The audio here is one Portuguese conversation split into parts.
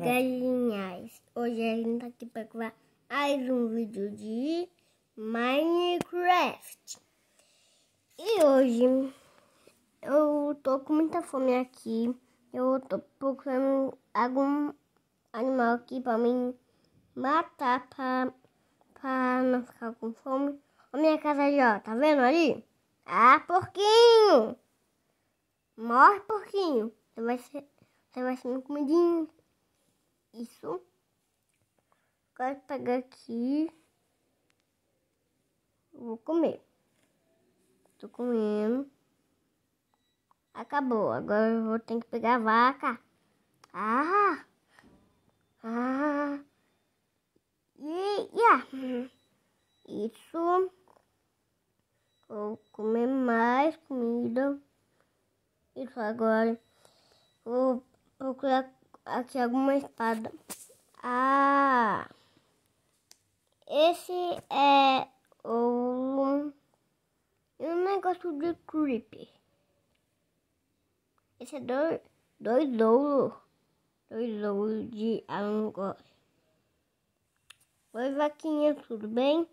galinhas, hoje a gente tá aqui para gravar mais um vídeo de Minecraft. E hoje eu tô com muita fome aqui. Eu tô procurando algum animal aqui para mim matar para não ficar com fome. A minha casa ali, ó, tá vendo ali? Ah, porquinho! Morre, porquinho! Você vai ser meu comidinho. Isso. Agora pegar aqui. Vou comer. Tô comendo. Acabou. Agora eu vou ter que pegar a vaca. Isso. Vou comer mais comida. Isso agora. Vou procurar aqui alguma espada. Esse é um negócio de creeper. Esse é dois ouros de alongó. Oi, vaquinha, tudo bem?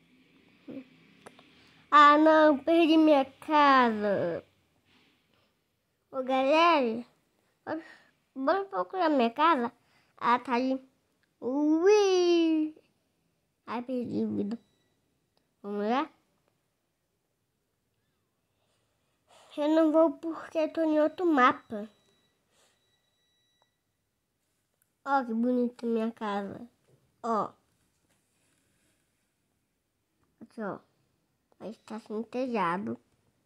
Ah, não, perdi minha casa. Ô, galera, bora procurar minha casa. Ah, tá ali. Ui! Ai, perdi a vida. Vamos lá? Eu não vou porque eu tô em outro mapa. Ó, que bonita minha casa. Ó. Aqui, ó. Mas tá sem telhado.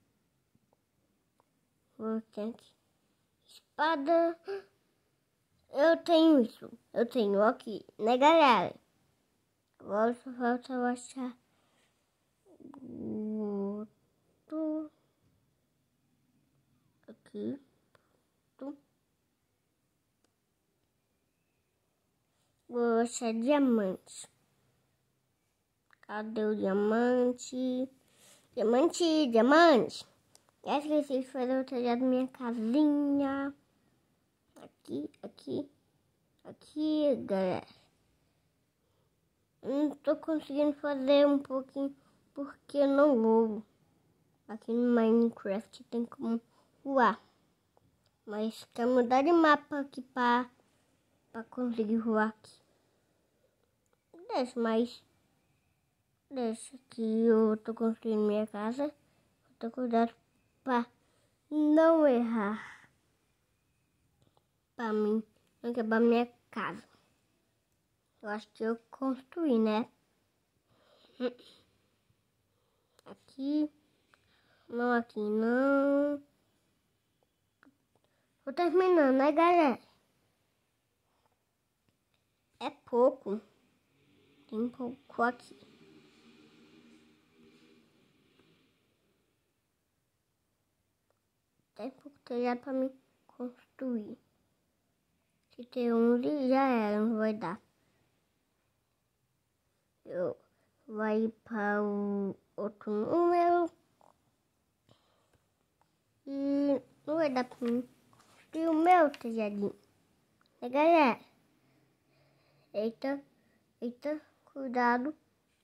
Vou ter aqui. Espada. Eu tenho isso. Eu tenho aqui, né, galera? Agora só falta eu achar o outro. Aqui. Vou achar diamante. Cadê o diamante? Diamante. Já esqueci de fazer o telhado da minha casinha. Aqui, galera. Não tô conseguindo fazer um pouquinho porque eu não vou. Aqui no Minecraft tem como voar. Mas quer mudar de mapa aqui pra conseguir voar aqui. Deixa que eu tô construindo minha casa. Vou ter cuidado pra não errar. Pra mim não quebrar minha casa. Eu acho que eu construí, né? Aqui. Não, aqui não. Tô terminando, né, galera? É pouco. Tem pouco aqui. Tem pouco telhado pra mim construir. Se ter 11 já era, não vai dar. Eu vai para o outro número. E não vai dar pra mim construir o meu telhadinho. E galera? Eita, cuidado.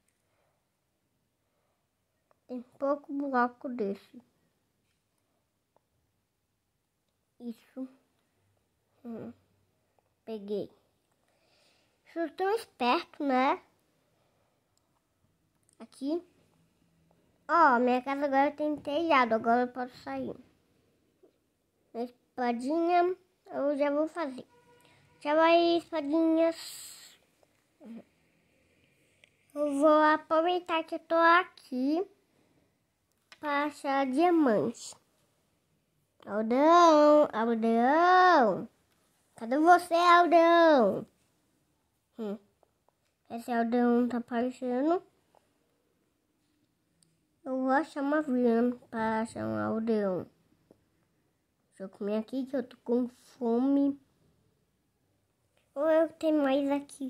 Tem pouco bloco desse. Isso. Peguei. Sou tão esperto, né? Aqui. Ó, minha casa agora tem telhado. Agora eu posso sair. A espadinha eu já vou fazer. Tchau aí, espadinhas. Eu vou aproveitar que eu tô aqui para achar diamante. Aldeão! Cadê você, aldeão? Esse aldeão não tá aparecendo. Eu vou achar uma vila para achar um aldeão. Deixa eu comer aqui que eu tô com fome. Ou eu tenho mais aqui.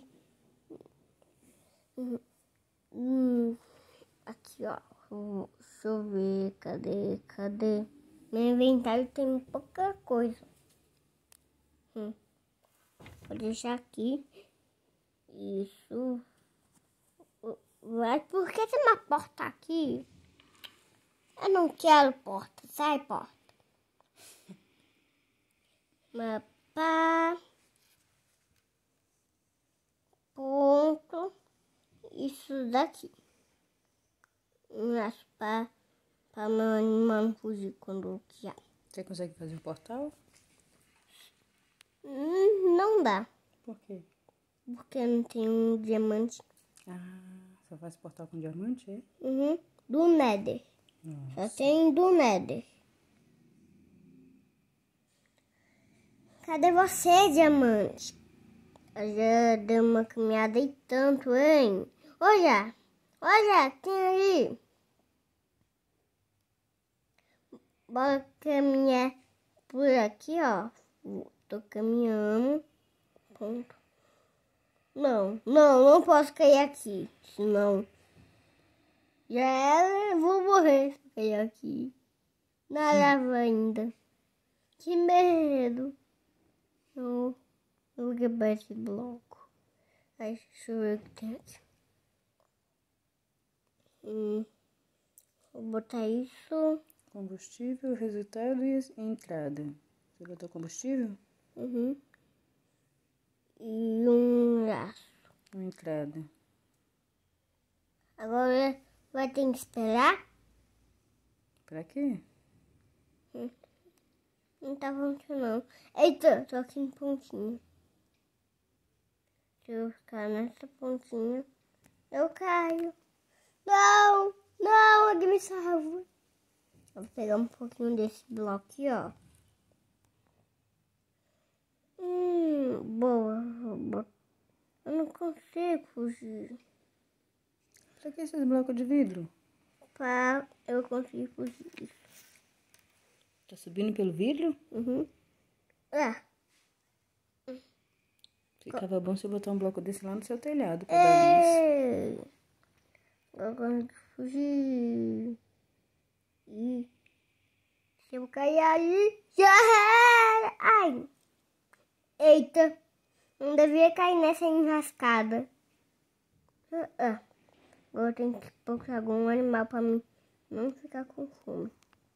Aqui, ó. Deixa eu ver. Cadê? Meu inventário tem pouca coisa. Vou deixar aqui. Isso. Mas por que tem uma porta aqui? Eu não quero porta. Sai, porta. Mapa. Ponto. Isso daqui. Para meu animal não fugir quando eu quiser. Você consegue fazer um portal? Não dá. Por quê? Porque não tem um diamante. Só faz portal com diamante, é? Uhum. Do Nether. Nossa. Só tem do Nether. Cadê você, diamante? Eu já dei uma caminhada e tanto, hein? Olha, tem ali. Bora caminhar por aqui, ó. Tô caminhando. Pronto. Não posso cair aqui. Senão já era, vou morrer se cair aqui. Na lava ainda. Que medo. Não vou quebrar esse bloco. Ai, deixa eu ver o que tem aqui. Vou botar isso. Combustível, resultado e entrada. Você botou combustível? Uhum. E um laço. Uma entrada. Agora vai ter que esperar. Pra quê? Não tá funcionando. Eita, tô aqui em pontinha. Se eu ficar nessa pontinha, eu caio. Não, alguém me salva. Eu vou pegar um pouquinho desse bloco aqui, ó. Boa. Eu não consigo fugir. Pra que esses blocos de vidro? Pra eu conseguir fugir. Tá subindo pelo vidro? Uhum. Ficava bom se eu botar um bloco desse lá no seu telhado pra dar luz. Ei! Eu consigo fugir. E se eu cair ali, já era. Ai! Eita! Não devia cair nessa enrascada. Agora eu tenho que procurar algum animal pra mim não ficar com fome.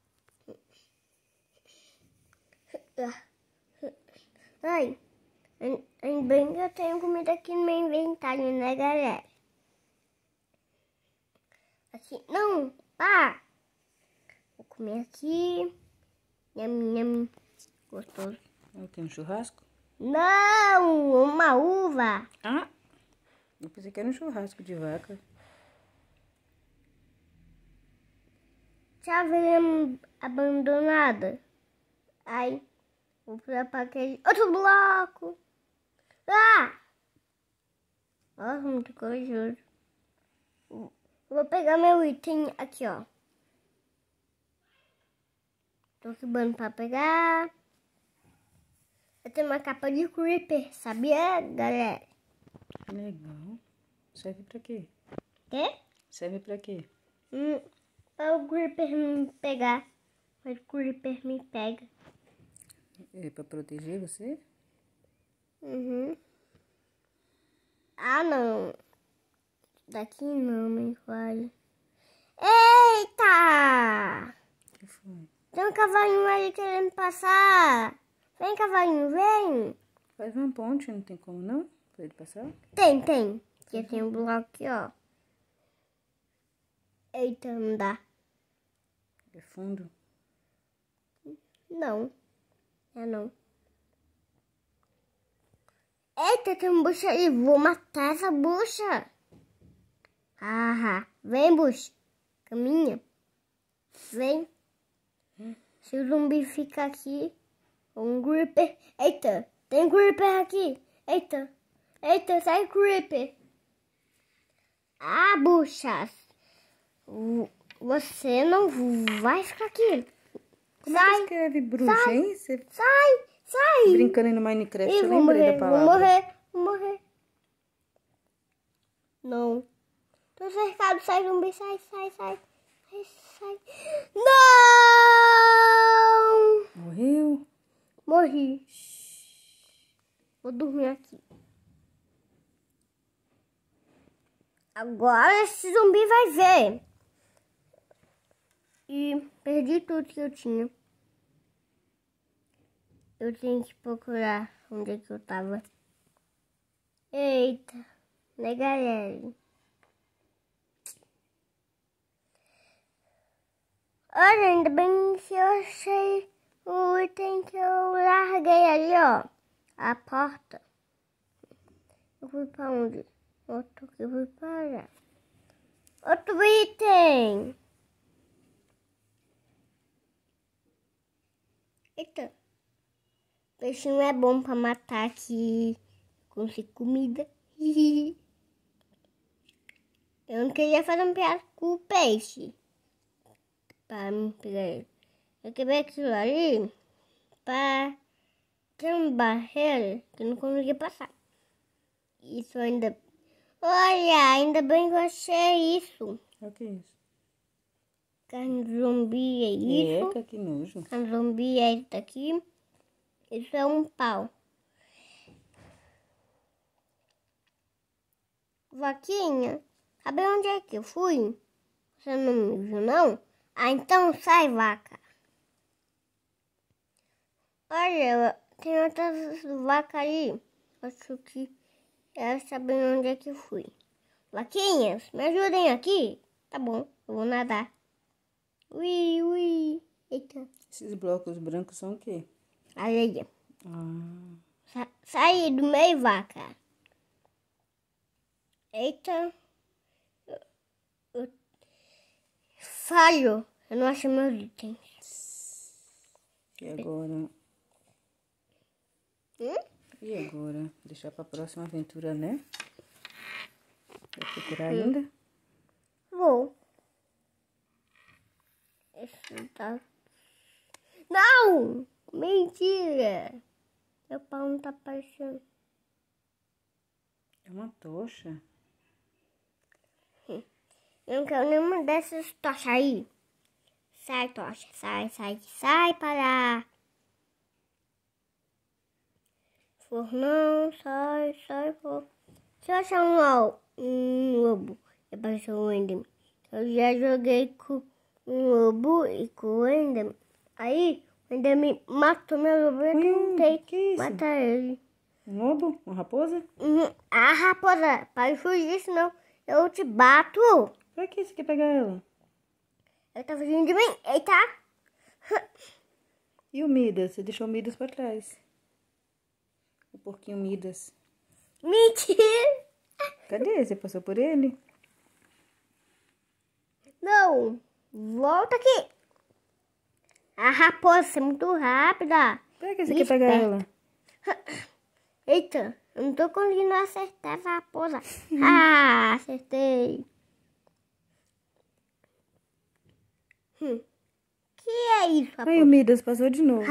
Ai! Ainda bem que eu tenho comida aqui no meu inventário, né, galera? Aqui, não! Pá! Vou comer aqui. Nham. Gostoso. Tem um churrasco? Não! Uma uva! Ah! Eu pensei que era um churrasco de vaca. Chave abandonada. Ai, vou pular para aquele outro bloco. Nossa, muito corajoso. Vou pegar meu item aqui, ó. Tô quebrando para pegar. Eu tenho uma capa de creeper, sabia, galera? Legal. Serve pra quê? Quê? Serve pra quê? Para o creeper me pegar. Mas o creeper me pega. É pra proteger você? Uhum. Ah, não. Daqui não, me vai. Eita! O que foi? Tem um cavalinho ali querendo passar. Vem, cavalinho, vem. Faz uma ponte, não tem como não? Pra ele passar? Tem. Aqui tem um bloco aqui, ó. Eita, não dá. É fundo? Não. Não. Eita, tem um bucha ali. Vou matar essa bucha. Vem, bucha. Caminha. Vem. Se o zumbi ficar aqui, um creeper. Eita, tem creeper aqui. Eita, sai creeper. buchas. Você não vai ficar aqui. Como é que escreve bruxa, hein? Você Sai. brincando aí no Minecraft, eu vou lembrei morrer, da palavra. Vou morrer. Não. Tô cercado, sai zumbi, sai. Não! Morreu? Morri. Vou dormir aqui. Agora esse zumbi vai ver. E perdi tudo que eu tinha. Eu tenho que procurar onde é que eu tava. Eita, né, galera? Olha, ainda bem que eu achei o item que eu larguei ali, ó. A porta. Eu fui pra onde? Outro que eu fui para. Outro item. Eita. Peixinho é bom pra matar aqui. Conseguir comida. Eu não queria fazer um piada com o peixe. Pra me pegar ele. Eu quebrei aquilo ali pra ter uma barreira que eu não conseguia passar. Isso ainda... Olha, ainda bem que eu achei isso. O que é isso? Carne de zumbi é isso. Eca, que nojo. Carne de zumbi é isso aqui. Isso é um pau. Vaquinha, sabe onde é que eu fui? Você não me viu, não? Ah, então sai, vaca. Olha, tem outras vacas ali. Acho que elas sabem onde é que eu fui. Vaquinhas, me ajudem aqui. Tá bom, eu vou nadar. Ui, ui. Eita. Esses blocos brancos são o quê? Areia. Ah, Sai do meio, vaca. Eita. Eu falho. Eu não acho meus itens. e agora? E agora? Deixar pra próxima aventura, né? Vai procurar ainda? Vou. Esse tá... Não! Mentira! Meu pau não tá aparecendo. É uma tocha. Eu não quero nenhuma dessas tochas aí. Sai, tocha. Sai para lá. Não, sai, for. Se eu achar um lobo, apareceu um Enderman. Eu já joguei com um lobo e com o Enderman. Aí, o Enderman matou meu lobo e eu tentei matar ele. Um lobo? Uma raposa? A raposa, para fugir, senão eu te bato. Pra que você quer pegar ela? Ele tá fugindo de mim. Eita. E o Midas? Você deixou o Midas pra trás. O porquinho Midas. Mentira. Cadê? Você passou por ele? Não. Volta aqui. A raposa é muito rápida. Pra que você quer pegar ela? Eita, eu não tô conseguindo acertar essa raposa. Acertei. Que é isso, raposa? Aí o Midas passou de novo.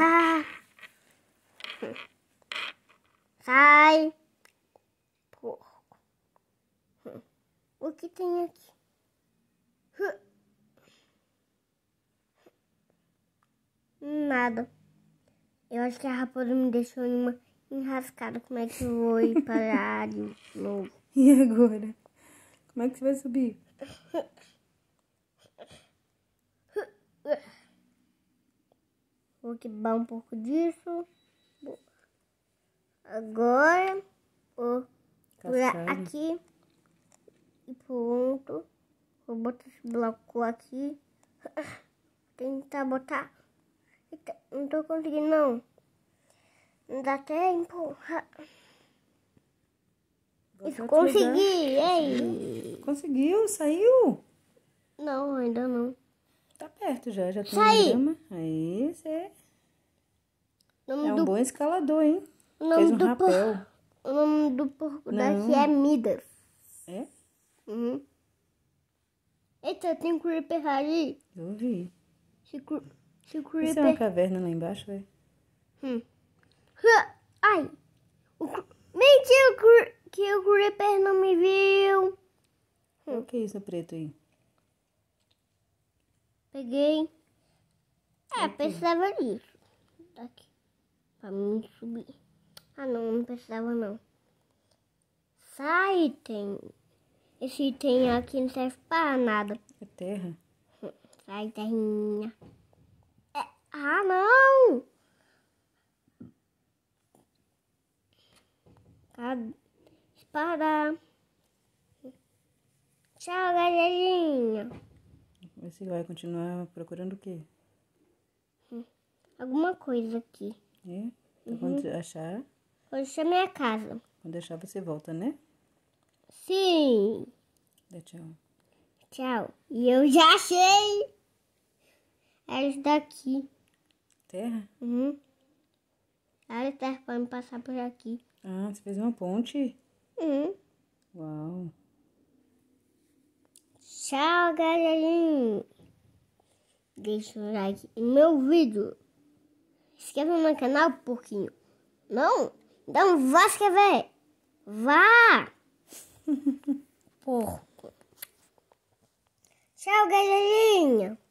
Sai. Porco. O que tem aqui? Nada. Eu acho que a raposa me deixou em uma enrascada. Como é que eu vou ir parar de novo? E agora? Como é que você vai subir? Vou quebrar um pouco disso. Agora vou pular aqui. E pronto. Vou botar esse bloco aqui. Tentar botar. Eita, não tô conseguindo, não. Não dá tempo. Isso, consegui! Ei! Conseguiu? Saiu? Não, ainda não. Tá perto já tem Saí! grama. Aí, você é Um um bom escalador, hein? O Fez um rapel. O nome do porco daqui é Midas. É? Uhum. Eita, tem um creeper ali. Eu vi. Se Isso é uma creeper... caverna lá embaixo, é? Ai! Mentira que o creeper não me viu. O que é isso preto aí? Peguei. Precisava disso. Daqui. Pra mim subir. Ah, não, não precisava não. Sai, tem. Esse item aqui não serve para nada. É terra. Sai, terrinha. Ah, não! Espada. Tchau, galerinha. Você vai continuar procurando o quê? Alguma coisa aqui. É? Então, quando achar, Hoje é minha casa. quando achar você volta, né? Sim. Dá tchau. Tchau. E eu já achei. É isso daqui. Terra? Ela serve para me passar por aqui. Ah, você fez uma ponte? Uau. Tchau, galerinha. Deixa o like no meu vídeo. Se inscreva no meu canal, porquinho. Não? Então vá se inscrever. Vá. Porco. Tchau, galerinha.